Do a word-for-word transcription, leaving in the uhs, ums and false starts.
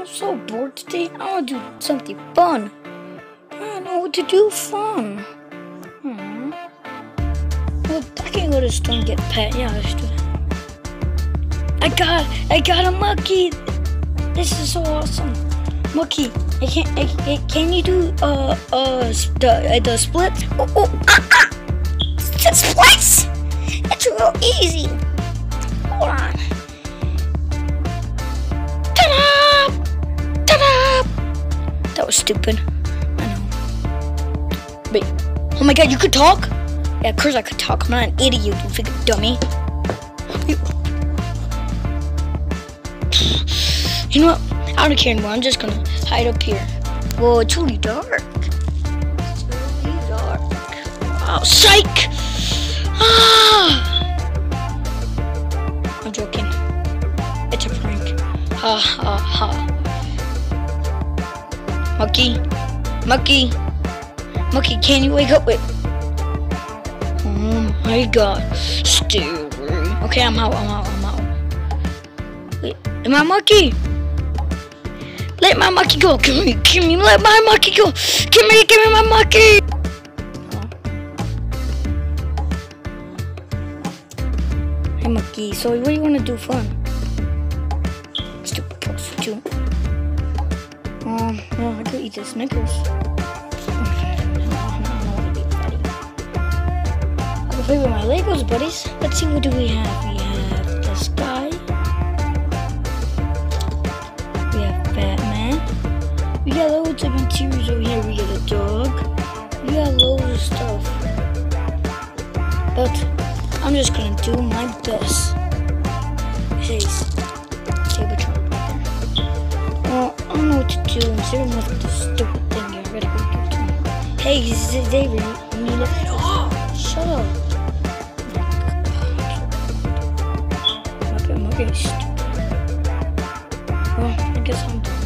I'm so bored today. I want to do something fun. I don't know what to do fun. Hmm. Well, I can go to the store and get a pet. Yeah, let's do that. I got, I got a monkey. This is so awesome. Monkey, I can't, I, I, can you do uh uh the uh, the split? Oh, oh ah, ah. The splits. That's real easy. Hold on. Ta-da! Ta-da! That was stupid. I know. Wait. Oh my God, you could talk? Yeah, of course I could talk. I'm not an idiot, you freaking dummy. You know what? I don't care anymore. I'm just gonna hide up here. Whoa, it's really dark. It's really dark. Oh, psych! Ah! I'm joking. It's a prank. Ha ha ha. Monkey, monkey, monkey, can you wake up? Wait. Oh my God. Stay away. Okay, I'm out. I'm out. I'm out. Wait, am I monkey? Let my monkey go. Give me, give me, let my monkey go. Give me, give me my monkey. Hey monkey, so what do you want to do fun? Stupid prostitute. Um, well, I could eat the Snickers. I can play with my Legos, buddies. Let's see, what do we have? We have the sky. We have Batman. We got loads of interiors over here. We got a dog. We got loads of stuff. But I'm just gonna do my best. Hey, Cybertron right there. Well, I don't know what to do. I'm sitting with this stupid thing here. I gotta go give it to him. Hey, Xavier, you need it? Shut up. Okay, I'm getting stupid. Well, I guess I'm done.